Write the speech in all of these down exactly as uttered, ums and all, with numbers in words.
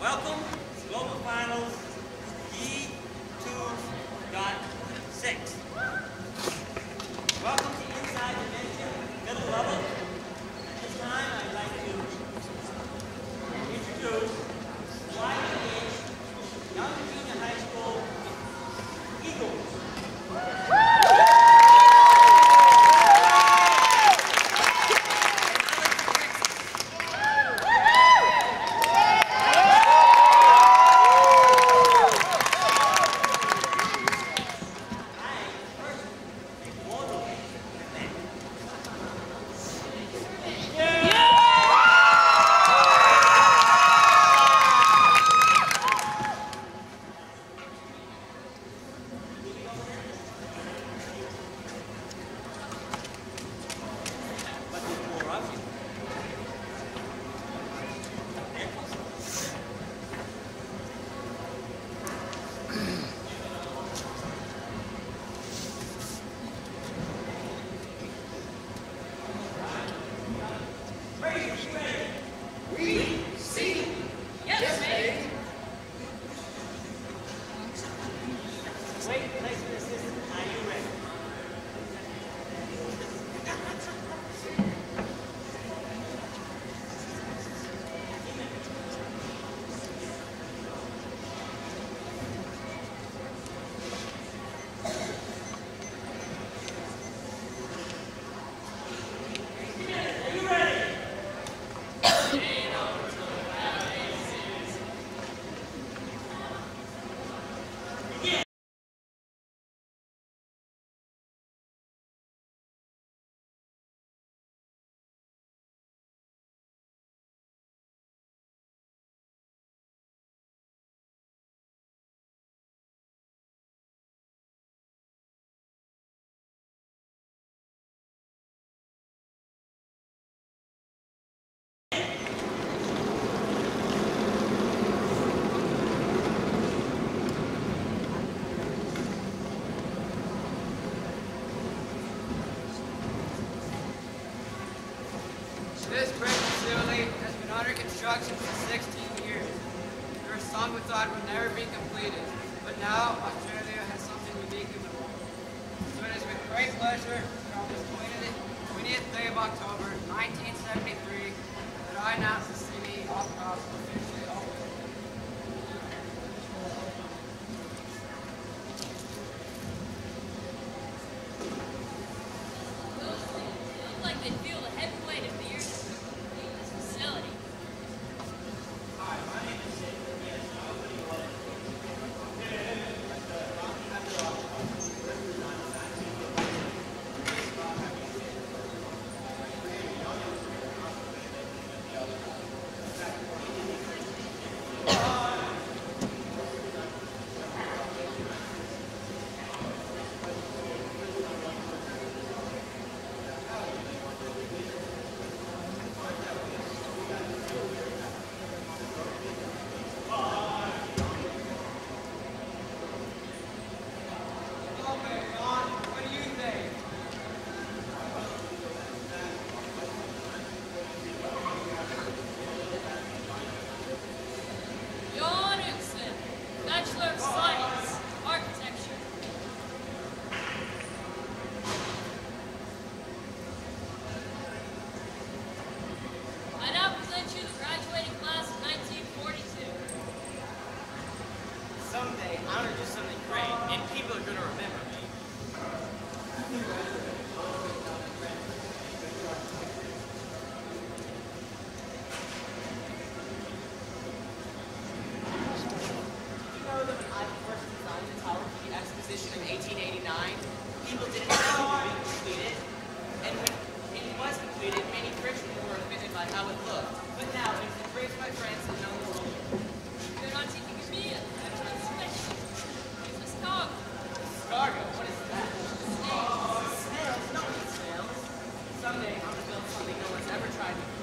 Welcome to Global Finals G F D two K six. Welcome to Inside Dimension, middle level. At this time, I'd like to introduce Slide Age, Young Junior High School Eagles. This brick facility has been under construction for sixteen years. There are some who thought it would never be completed, but now Australia has something unique in the world. So it is with great pleasure that on this twentieth day of October, nineteen seventy-three, that I announce the city of Cross officially open. They feel the heavy weight of the earth in this facility. Hi, my name is Sid. Yes, nobody was. Bachelor of Science, Architecture. I now present you the graduating class of nineteen forty-two. Someday, I'm going to do something great, and people are going to remember me. Exposition in eighteen eighty-nine, people didn't know it would be completed, and when it was completed, many Frenchmen were offended by how it looked. But now it is embraced by France and known the world. You're not taking me, I'm not special. It's a escargot. Escargot? What is that? Snails. Snails? No one eats snails. Someday, I'm going to build something no one's ever tried before.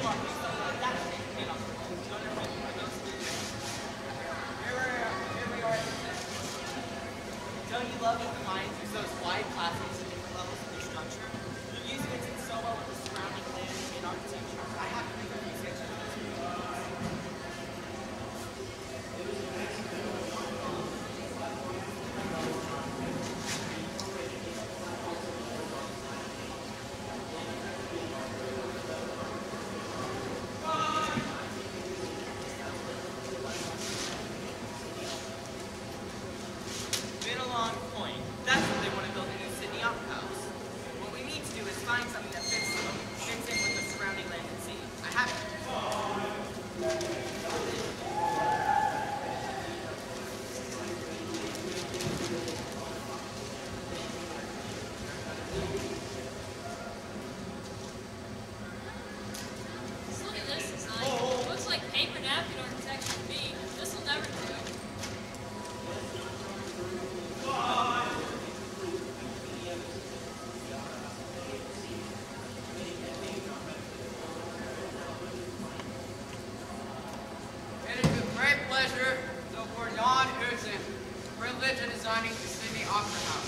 walking so uh, that shit came up. Don't ever make my notes do this. Here we are. Here we are. Don't you love that the mind use those wide classrooms at different levels of the structure? The use fits in so well with the surrounding land and architecture. I have to make a few sketches of this. Been a long point. That's what they want to build a new Sydney Opera House. What we need to do is find something that fits, fits in with the surrounding land and sea. I have it. Just look at this design. Looks like paper napkin architecture to me. This will never do. It is with great pleasure to award Jan Uzen privilege in designing the Sydney Opera House.